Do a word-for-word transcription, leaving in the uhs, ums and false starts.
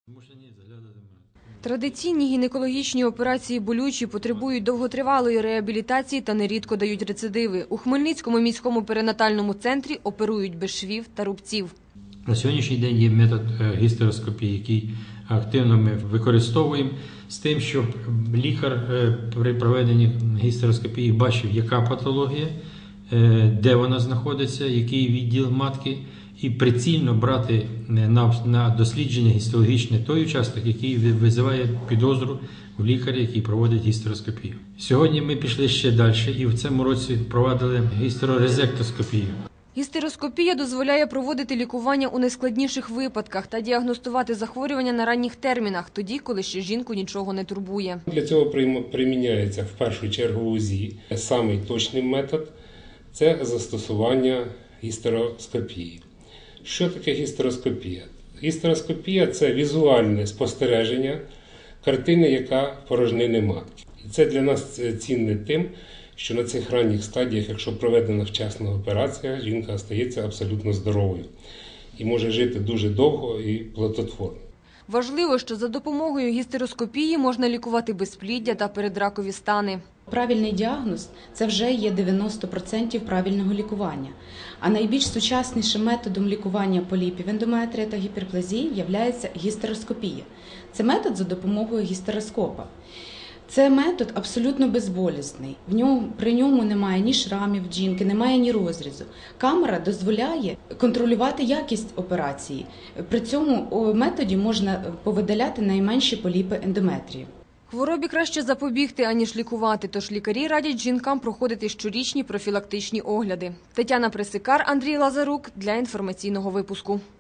Традиційні гінекологічні операції болючі, потребують довготривалої реабілітації та нерідко дають рецидиви. У Хмельницькому міському перинатальному центрі оперують без швів та рубців. На сьогоднішній день є метод гістероскопії, який активно ми використовуємо з тим, щоб лікар при проведенні гістероскопії бачив, яка патологія, де вона знаходиться, який відділ матки, і прицільно брати на дослідження гістологічне той участок, який визиває підозру у лікаря, який проводить гістероскопію. Сьогодні ми пішли ще далі і в цьому році впровадили гістерорезектоскопію. Гістероскопія дозволяє проводити лікування у найскладніших випадках та діагностувати захворювання на ранніх термінах, тоді, коли ще жінку нічого не турбує. Для цього приміняється в першу чергу УЗІ. Самий точний метод – це застосування гістероскопії. Що таке гістероскопія? Гістероскопія – це візуальне спостереження картини, яка в порожнини матки. І це для нас цінне тим, що на цих ранніх стадіях, якщо проведена вчасна операція, жінка стається абсолютно здоровою і може жити дуже довго і плодотворно. Важливо, що за допомогою гістероскопії можна лікувати безпліддя та передракові стани. Правильний діагноз – це вже є дев'яносто відсотків правильного лікування. А найбільш сучаснішим методом лікування поліпів ендометрія та гіперплазії є гістероскопія. Це метод за допомогою гістероскопа. Це метод абсолютно безболісний. В ньому, при ньому немає ні шрамів жінки, немає ні розрізу. Камера дозволяє контролювати якість операції. При цьому методі можна повидаляти найменші поліпи ендометрію. Хворобі краще запобігти, аніж лікувати, тож лікарі радять жінкам проходити щорічні профілактичні огляди. Тетяна Пресикар, Андрій Лазарук для інформаційного випуску.